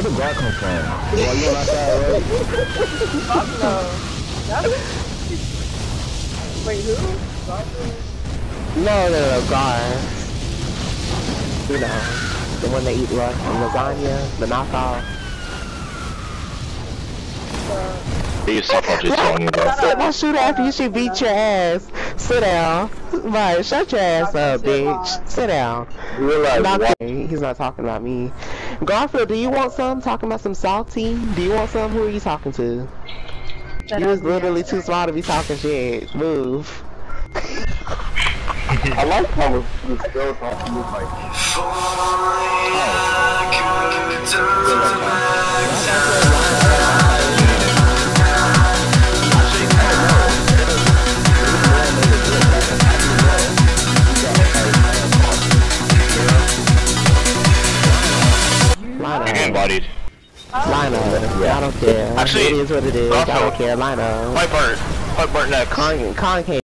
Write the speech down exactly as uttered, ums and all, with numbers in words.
the guard come from? Well, you on outside, right? Fuck no. Wait, who? No, no, no, guard. You know, the one that eat like lasagna, the knockoff. You suck, I'll just tell you that. Sit down, shoot after you should beat your ass. Sit down. Right, shut your ass up, bitch. Sit down. Not he's not talking about me. Garfield, do you want some? Talking about some salty? Do you want some? Who are you talking to? You was literally too small to be talking shit. Move. I like how the girl talks to me like. You're getting bodied. Line up. Yeah. I don't care. Actually, it is what it is. I don't care. Line up. Fight Bart. Fight Bart next. Con, con